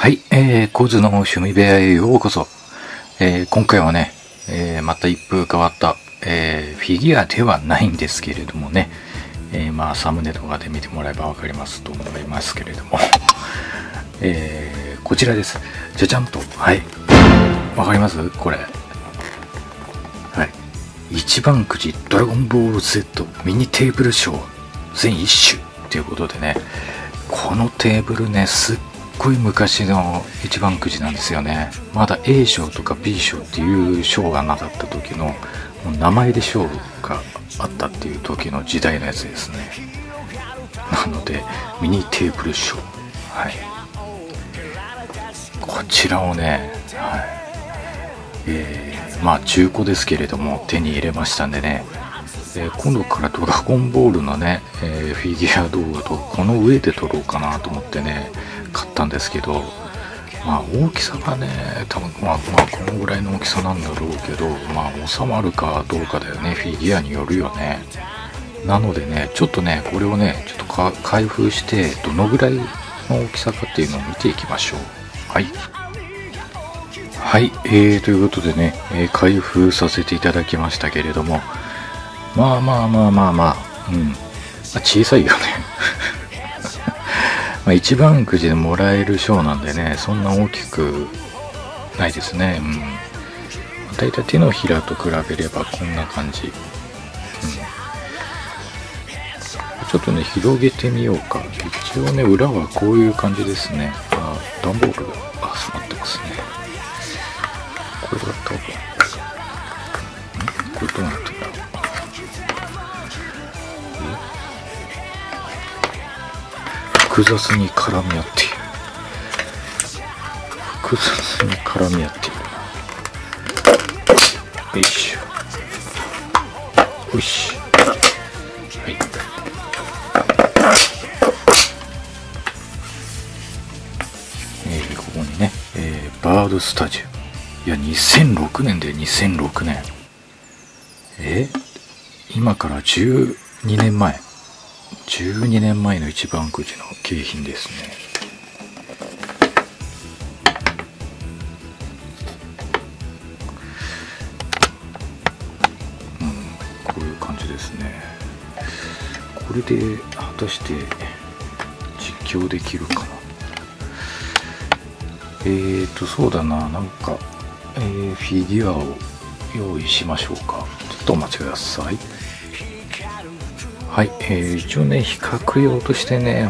はい、コズの趣味部屋へようこそ。今回はね、また一風変わった、フィギュアではないんですけれどもね、サムネとかで見てもらえばわかりますと思いますけれども、こちらです。じゃじゃんと、はい、わかりますこれ。はい、一番くじドラゴンボール Z ミニテーブルショー全一種ということでね、このテーブルね、すっごい昔の一番くじなんですよね。まだ A 賞とか B 賞っていう賞がなかった時の、もう名前で賞があったっていう時の時代のやつですね。なのでミニテーブル賞、はい、こちらをね、はい、中古ですけれども手に入れましたんでね、今度からドラゴンボールのね、フィギュア動画とこの上で撮ろうかなと思ってね買ったんですけど、大きさがね多分このぐらいの大きさなんだろうけど、収まるかどうかだよね。フィギュアによるよね。なのでね、ちょっとねこれをねちょっと開封してどのぐらいの大きさかっていうのを見ていきましょう。はいはい、ということでね、開封させていただきましたけれども、小さいよね一番くじでもらえる賞なんでね、そんな大きくないですね。だいたい手のひらと比べればこんな感じ。ちょっとね広げてみようか。一応ね裏はこういう感じですね。段ボールが詰まってますね。これが多分これどうなってるんだろう。複雑に絡み合っている。複雑に絡み合っているな。よいしょ。よし。はい。ここにね、バードスタジオ。いや、2006年で2006年。今から12年前。12年前の一番くじの景品ですね。こういう感じですね。これで果たして実況できるかな。そうだな、なんか、フィギュアを用意しましょうか。ちょっとお待ちください。はい、一応ね比較用としてね、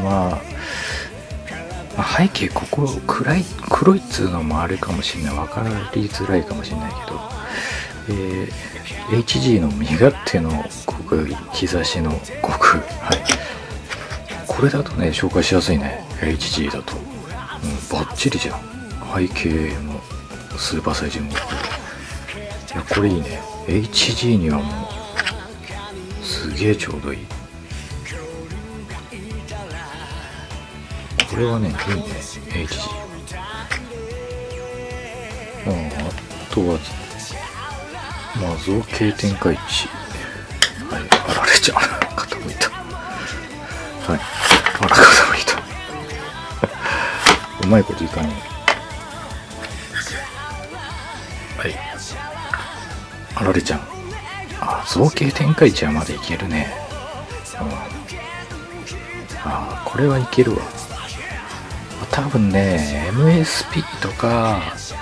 背景ここ黒いっつうのもあれかもしれない、分かりづらいかもしれないけど、HG の身勝手の極兆しの極、はい、これだとね紹介しやすいね。 HG だと、バッチリじゃん。背景のスーパーサイジング、いやこれいいね。 HG にはもうすげえちょうどいい。これはねいいね HG。 あとは造形展開値、はい、あられちゃう傾いた。はい、あら傾いたうまいこといかねえ。はい、あられちゃん。造形展開値はまだいけるね。これはいけるわ。多分ね MSP とか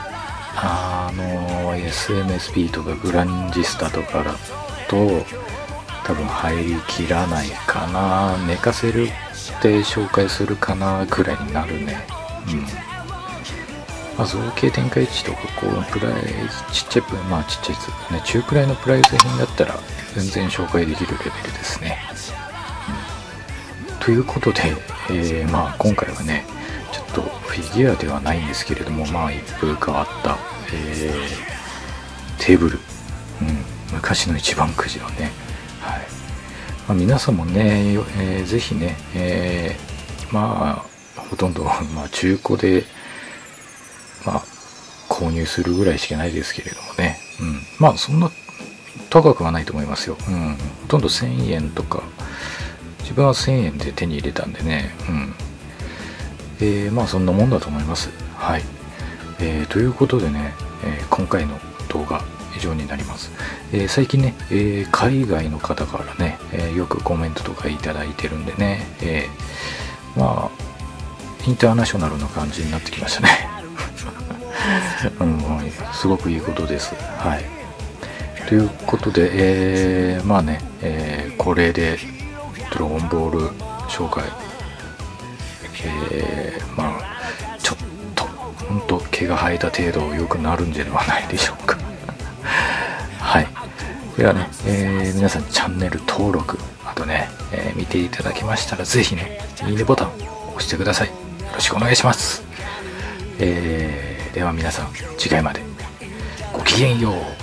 SMSP とかグランジスタとかだと多分入りきらないかな。寝かせるって紹介するかなくらいになるね。造形展開値とかこうプライスちっちゃいちっちゃいやつね、中くらいのプライス品だったら全然紹介できるレベルですね。ということで、今回はねちょっとフィギュアではないんですけれども、一風変わった、テーブル、昔の一番くじのね、はい、皆さんもね、ぜひね、ほとんど、中古で、購入するぐらいしかないですけれどもね、そんな高くはないと思いますよ。ほとんど1000円とか、自分は1000円で手に入れたんでね、 まあそんなもんだと思います。はい。ということでね、今回の動画以上になります。最近ね、海外の方からね、よくコメントとかいただいてるんでね、まあインターナショナルな感じになってきましたね。すごくいいことです。はい。ということで、まあね、これでドラゴンボール紹介、まあちょっとほんと毛が生えた程度良くなるんではないでしょうか。はい。ではね、皆さんチャンネル登録、あとね、見ていただきましたらぜひね、いいねボタンを押してください。よろしくお願いします。では皆さん次回までごきげんよう。